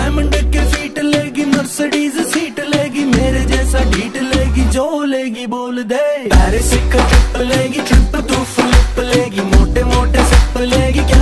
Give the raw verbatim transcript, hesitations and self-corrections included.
Diamond के feet लेगी, Mercedes seat लेगी, मेरे जैसा ढीठ लेगी, जो लेगी बोल दे। पेरिस का ट्रिप लेगी, ट्रिप तू फ्लिप लेगी, मोटे मोटे सिप लेगी, क्या